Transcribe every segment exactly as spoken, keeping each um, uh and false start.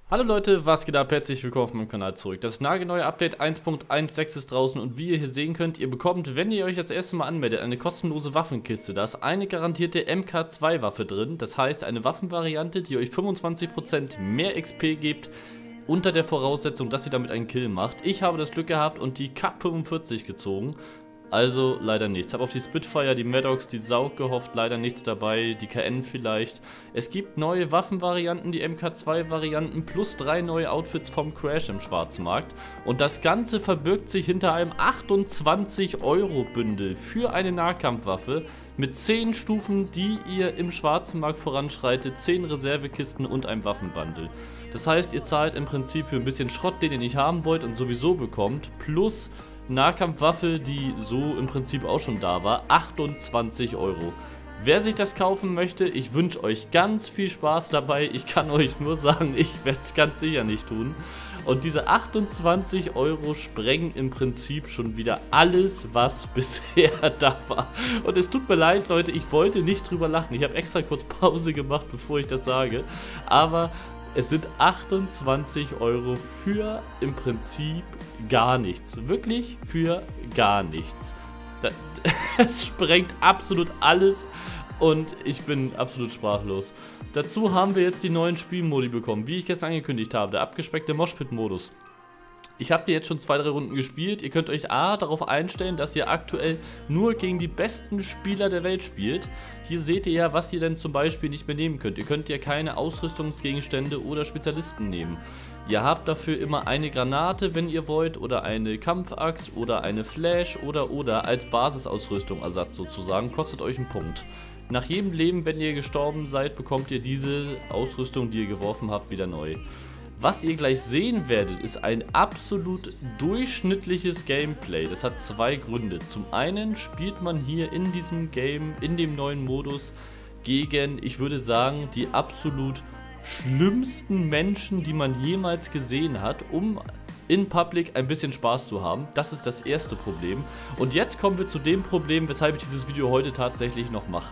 Hallo Leute, was geht ab? Herzlich willkommen auf meinem Kanal zurück. Das nagelneue Update eins Punkt eins Punkt sechs ist draußen und wie ihr hier sehen könnt, ihr bekommt, wenn ihr euch das erste Mal anmeldet, eine kostenlose Waffenkiste. Da ist eine garantierte M K zwei Waffe drin, das heißt eine Waffenvariante, die euch fünfundzwanzig Prozent mehr X P gibt, unter der Voraussetzung, dass ihr damit einen Kill macht. Ich habe das Glück gehabt und die K fünfundvierzig gezogen. Also leider nichts. Habe auf die Spitfire, die Maddox, die Saug gehofft, leider nichts dabei, die K N vielleicht. Es gibt neue Waffenvarianten, die M K zwei Varianten plus drei neue Outfits vom Crash im Schwarzmarkt. Und das Ganze verbirgt sich hinter einem achtundzwanzig Euro Bündel für eine Nahkampfwaffe mit zehn Stufen, die ihr im Schwarzmarkt voranschreitet, zehn Reservekisten und ein Waffenbundle. Das heißt, ihr zahlt im Prinzip für ein bisschen Schrott, den ihr nicht haben wollt und sowieso bekommt, plus Nahkampfwaffe, die so im Prinzip auch schon da war, achtundzwanzig Euro. Wer sich das kaufen möchte, ich wünsche euch ganz viel Spaß dabei. Ich kann euch nur sagen, ich werde es ganz sicher nicht tun. Und diese achtundzwanzig Euro sprengen im Prinzip schon wieder alles, was bisher da war. Und es tut mir leid, Leute, ich wollte nicht drüber lachen. Ich habe extra kurz Pause gemacht, bevor ich das sage. Aber es sind achtundzwanzig Euro für im Prinzip gar nichts. Wirklich für gar nichts. Es sprengt absolut alles und ich bin absolut sprachlos. Dazu haben wir jetzt die neuen Spielmodi bekommen, wie ich gestern angekündigt habe. Der abgespeckte Moshpit-Modus. Ich habe jetzt schon zwei, drei Runden gespielt. Ihr könnt euch A darauf einstellen, dass ihr aktuell nur gegen die besten Spieler der Welt spielt. Hier seht ihr ja, was ihr denn zum Beispiel nicht mehr nehmen könnt. Ihr könnt ja keine Ausrüstungsgegenstände oder Spezialisten nehmen. Ihr habt dafür immer eine Granate, wenn ihr wollt, oder eine Kampfaxt oder eine Flash oder oder als Basisausrüstung Ersatz sozusagen. Kostet euch einen Punkt. Nach jedem Leben, wenn ihr gestorben seid, bekommt ihr diese Ausrüstung, die ihr geworfen habt, wieder neu. Was ihr gleich sehen werdet, ist ein absolut durchschnittliches Gameplay. Das hat zwei Gründe. Zum einen spielt man hier in diesem Game, in dem neuen Modus, gegen, ich würde sagen, die absolut schlimmsten Menschen, die man jemals gesehen hat, um in Public ein bisschen Spaß zu haben. Das ist das erste Problem. Und jetzt kommen wir zu dem Problem, weshalb ich dieses Video heute tatsächlich noch mache.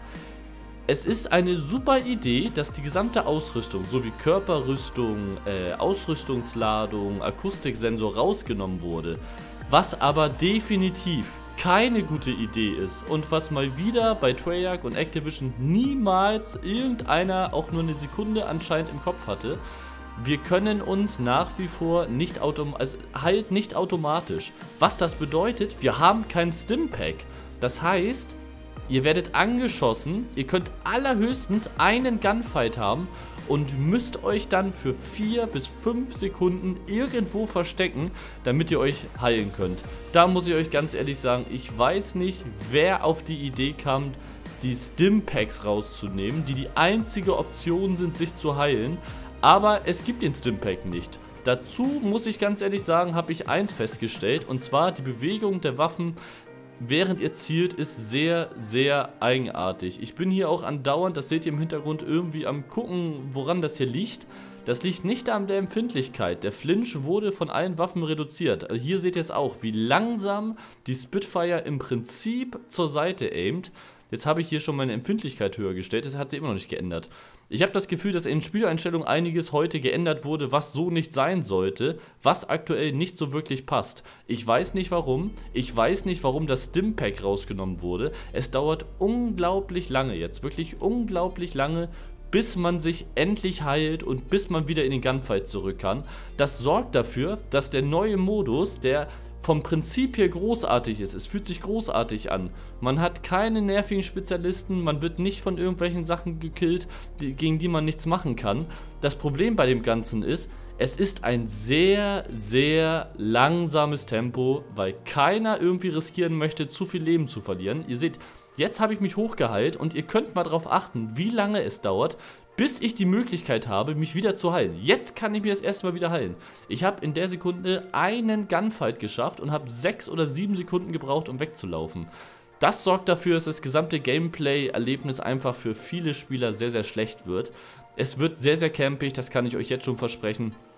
Es ist eine super Idee, dass die gesamte Ausrüstung, sowie Körperrüstung, äh, Ausrüstungsladung, Akustiksensor rausgenommen wurde, was aber definitiv keine gute Idee ist und was mal wieder bei Treyarch und Activision niemals irgendeiner auch nur eine Sekunde anscheinend im Kopf hatte. Wir können uns nach wie vor nicht automatisch, also halt nicht automatisch. Was das bedeutet, wir haben kein Stimpack. Das heißt, ihr werdet angeschossen, ihr könnt allerhöchstens einen Gunfight haben und müsst euch dann für vier bis fünf Sekunden irgendwo verstecken, damit ihr euch heilen könnt. Da muss ich euch ganz ehrlich sagen, ich weiß nicht, wer auf die Idee kam, die Stimpacks rauszunehmen, die die einzige Option sind, sich zu heilen. Aber es gibt den Stimpack nicht. Dazu muss ich ganz ehrlich sagen, habe ich eins festgestellt, und zwar die Bewegung der Waffen, während ihr zielt, ist sehr, sehr eigenartig. Ich bin hier auch andauernd, das seht ihr im Hintergrund, irgendwie am gucken, woran das hier liegt. Das liegt nicht an der Empfindlichkeit. Der Flinch wurde von allen Waffen reduziert. Also hier seht ihr es auch, wie langsam die Spitfire im Prinzip zur Seite aimt. Jetzt habe ich hier schon meine Empfindlichkeit höher gestellt, das hat sich immer noch nicht geändert. Ich habe das Gefühl, dass in Spieleinstellungen einiges heute geändert wurde, was so nicht sein sollte, was aktuell nicht so wirklich passt. Ich weiß nicht warum, ich weiß nicht, warum das Stimpack rausgenommen wurde. Es dauert unglaublich lange jetzt, wirklich unglaublich lange, bis man sich endlich heilt und bis man wieder in den Gunfight zurück kann. Das sorgt dafür, dass der neue Modus, der vom Prinzip her großartig ist. Es fühlt sich großartig an. Man hat keine nervigen Spezialisten, man wird nicht von irgendwelchen Sachen gekillt, die, gegen die man nichts machen kann. Das Problem bei dem Ganzen ist, es ist ein sehr, sehr langsames Tempo, weil keiner irgendwie riskieren möchte, zu viel Leben zu verlieren. Ihr seht, jetzt habe ich mich hochgeheilt und ihr könnt mal darauf achten, wie lange es dauert, bis ich die Möglichkeit habe, mich wieder zu heilen. Jetzt kann ich mir das erste Mal wieder heilen. Ich habe in der Sekunde einen Gunfight geschafft und habe sechs oder sieben Sekunden gebraucht, um wegzulaufen. Das sorgt dafür, dass das gesamte Gameplay-Erlebnis einfach für viele Spieler sehr, sehr schlecht wird. Es wird sehr, sehr campig, das kann ich euch jetzt schon versprechen.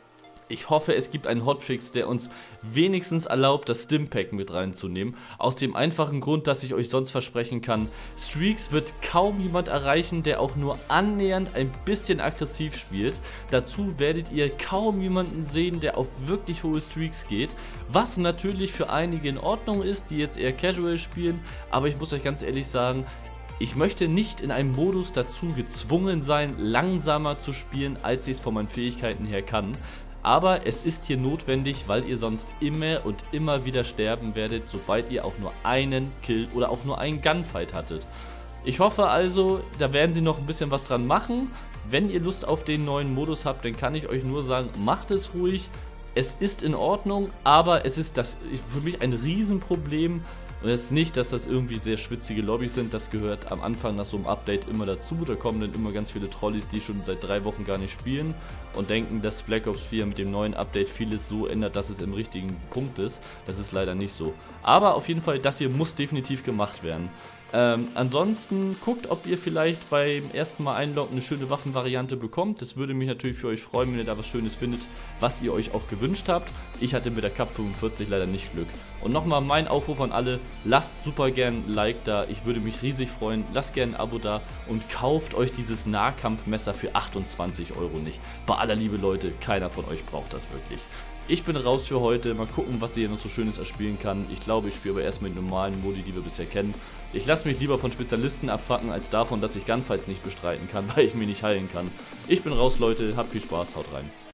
Ich hoffe, es gibt einen Hotfix, der uns wenigstens erlaubt, das Stimpack mit reinzunehmen. Aus dem einfachen Grund, dass ich euch sonst versprechen kann, Streaks wird kaum jemand erreichen, der auch nur annähernd ein bisschen aggressiv spielt. Dazu werdet ihr kaum jemanden sehen, der auf wirklich hohe Streaks geht. Was natürlich für einige in Ordnung ist, die jetzt eher casual spielen. Aber ich muss euch ganz ehrlich sagen, ich möchte nicht in einem Modus dazu gezwungen sein, langsamer zu spielen, als ich es von meinen Fähigkeiten her kann. Aber es ist hier notwendig, weil ihr sonst immer und immer wieder sterben werdet, sobald ihr auch nur einen Kill oder auch nur einen Gunfight hattet. Ich hoffe also, da werden sie noch ein bisschen was dran machen. Wenn ihr Lust auf den neuen Modus habt, dann kann ich euch nur sagen, macht es ruhig. Es ist in Ordnung, aber es ist das für mich ein Riesenproblem. Und es ist nicht, dass das irgendwie sehr schwitzige Lobbys sind, das gehört am Anfang nach so einem Update immer dazu. Da kommen dann immer ganz viele Trolleys, die schon seit drei Wochen gar nicht spielen und denken, dass Black Ops vier mit dem neuen Update vieles so ändert, dass es im richtigen Punkt ist. Das ist leider nicht so. Aber auf jeden Fall, das hier muss definitiv gemacht werden. Ähm, ansonsten guckt, ob ihr vielleicht beim ersten Mal einloggen eine schöne Waffenvariante bekommt. Das würde mich natürlich für euch freuen, wenn ihr da was Schönes findet, was ihr euch auch gewünscht habt. Ich hatte mit der Cup fünfundvierzig leider nicht Glück. Und nochmal mein Aufruf an alle, lasst super gern ein Like da, ich würde mich riesig freuen. Lasst gern ein Abo da und kauft euch dieses Nahkampfmesser für achtundzwanzig Euro nicht. Bei aller Liebe Leute, keiner von euch braucht das wirklich. Ich bin raus für heute, mal gucken, was ihr hier noch so Schönes erspielen kann. Ich glaube, ich spiele aber erstmal die normalen Modi, die wir bisher kennen. Ich lasse mich lieber von Spezialisten abfacken, als davon, dass ich Gunfights nicht bestreiten kann, weil ich mich nicht heilen kann. Ich bin raus, Leute, habt viel Spaß, haut rein.